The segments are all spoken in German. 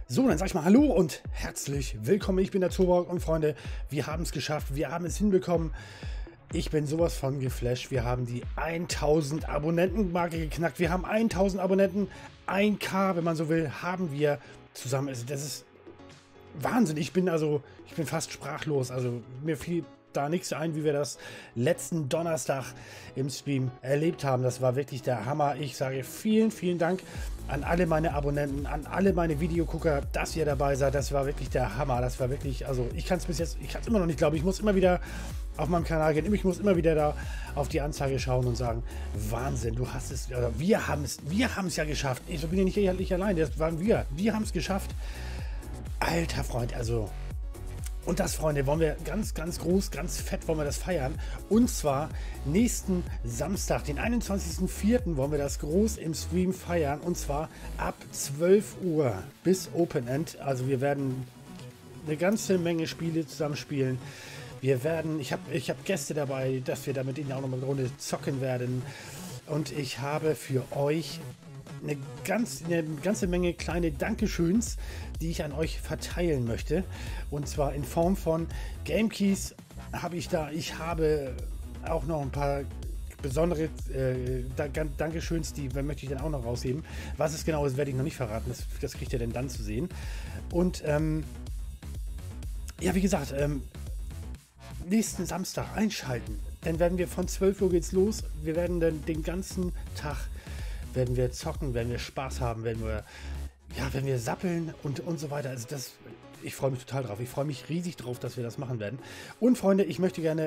So, dann sag ich mal Hallo und herzlich willkommen. Ich bin der Tobak und Freunde, wir haben es geschafft, wir haben es hinbekommen. Ich bin sowas von geflasht. Wir haben die 1000 Abonnenten-Marke geknackt. Wir haben 1000 Abonnenten, 1K, wenn man so will, haben wir zusammen. Also das ist Wahnsinn. Ich bin fast sprachlos. Also mir fiel da nichts ein, wie wir das letzten Donnerstag im Stream erlebt haben. Das war wirklich der Hammer. Ich sage vielen, vielen Dank an alle meine Abonnenten, an alle meine Videogucker, dass ihr dabei seid. Das war wirklich der Hammer. Das war wirklich, also ich kann es immer noch nicht glauben. Ich muss immer wieder auf meinem Kanal gehen. Ich muss immer wieder da auf die Anzeige schauen und sagen, Wahnsinn, du hast es, oder wir haben es ja geschafft. Ich bin ja nicht allein, das waren wir. Wir haben es geschafft. Alter Freund, also. Und das, Freunde, wollen wir ganz, ganz groß, ganz fett wollen wir das feiern. Und zwar nächsten Samstag, den 21.04. wollen wir das groß im Stream feiern. Und zwar ab 12 Uhr bis Open End. Also wir werden eine ganze Menge Spiele zusammen spielen. Ich hab Gäste dabei, dass wir da mit ihnen auch nochmal eine Runde zocken werden. Und ich habe für euch eine ganze Menge kleine Dankeschöns, die ich an euch verteilen möchte. Und zwar in Form von Game Keys habe ich da. Ich habe auch noch ein paar besondere Dankeschöns, die möchte ich dann auch noch rausheben. Was es genau ist, werde ich noch nicht verraten. Das kriegt ihr denn dann zu sehen. Und ja, wie gesagt, nächsten Samstag einschalten. Dann werden wir von 12 Uhr geht's los. Wir werden dann den ganzen Tag werden wir zocken, werden wir Spaß haben, werden wir sappeln und so weiter. Also ich freue mich total drauf. Ich freue mich riesig drauf, dass wir das machen werden. Und Freunde, ich möchte gerne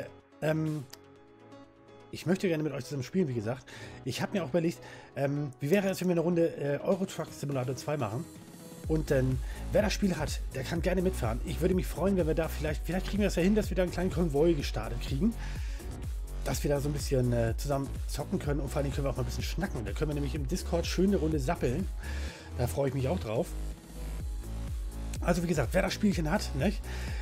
mit euch zusammen spielen, wie gesagt. Ich habe mir auch überlegt, wie wäre es, wenn wir eine Runde Euro Truck Simulator 2 machen? Und dann, wer das Spiel hat, der kann gerne mitfahren. Ich würde mich freuen, wenn wir da vielleicht kriegen wir das ja hin, dass wir da einen kleinen Konvoi gestartet kriegen. Dass wir da so ein bisschen zusammen zocken können und vor allem können wir auch mal ein bisschen schnacken. Da können wir nämlich im Discord schön eine Runde sappeln. Da freue ich mich auch drauf. Also wie gesagt, wer das Spielchen hat, nicht?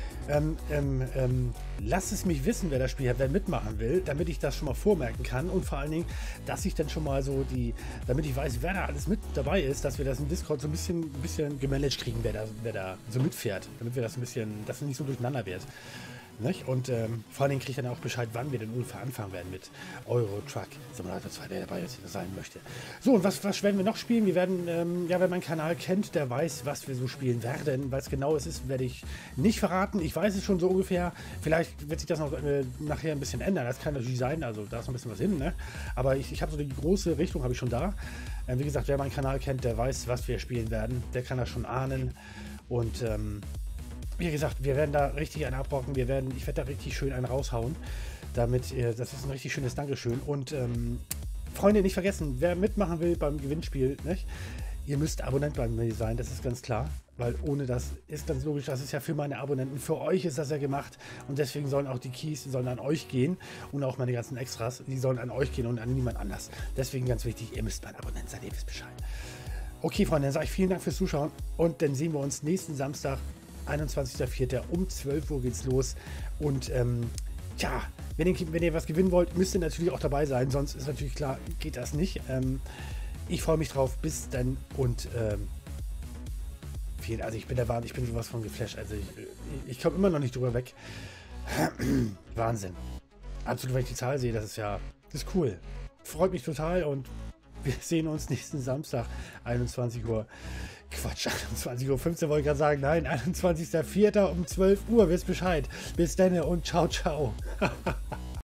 Lasst es mich wissen, wer das Spiel hat, wer mitmachen will, damit ich das schon mal vormerken kann und vor allen Dingen, dass ich dann schon mal so damit ich weiß, wer da alles mit dabei ist, dass wir das im Discord so ein bisschen gemanagt kriegen, wer da so mitfährt, damit wir das dass es nicht so durcheinander wird. Nicht? Und vor allen Dingen kriege ich dann auch Bescheid, wann wir denn ungefähr anfangen werden mit Euro Truck Simulator 2, der dabei jetzt sein möchte. So, und was werden wir noch spielen? Wir werden, wer meinen Kanal kennt, der weiß, was wir so spielen werden. Was genau es ist, werde ich nicht verraten. Ich weiß es schon so ungefähr. Vielleicht wird sich das noch nachher ein bisschen ändern. Das kann natürlich sein, also da ist noch ein bisschen was hin. Ne? Aber ich habe so die große Richtung, habe ich schon da. Wie gesagt, wer meinen Kanal kennt, der weiß, was wir spielen werden. Der kann das schon ahnen. Und wie gesagt, wir werden da richtig einen abrocken. Ich werde da richtig schön einen raushauen. Das ist ein richtig schönes Dankeschön. Und Freunde, nicht vergessen, wer mitmachen will beim Gewinnspiel, nicht? Ihr müsst Abonnent bei mir sein, das ist ganz klar. Weil ohne das ist ganz logisch, das ist ja für meine Abonnenten. Für euch ist das ja gemacht. Und deswegen sollen auch die Keys an euch gehen. Und auch meine ganzen Extras, die sollen an euch gehen und an niemand anders. Deswegen ganz wichtig, ihr müsst mein Abonnent sein, ihr wisst Bescheid. Okay, Freunde, dann sage ich vielen Dank fürs Zuschauen. Und dann sehen wir uns nächsten Samstag, 21.04. um 12 Uhr geht's los. Und tja, wenn ihr was gewinnen wollt, müsst ihr natürlich auch dabei sein. Sonst ist natürlich klar, geht das nicht. Ich freue mich drauf. Bis dann und also ich bin sowas von geflasht. Also ich komme immer noch nicht drüber weg. Wahnsinn. Absolut, wenn ich die Zahl sehe, das ist cool. Freut mich total und wir sehen uns nächsten Samstag, 21 Uhr. Quatsch, 21:15 Uhr wollte ich gerade sagen. Nein, 21.04. um 12 Uhr. Wisst Bescheid. Bis dann und ciao, ciao.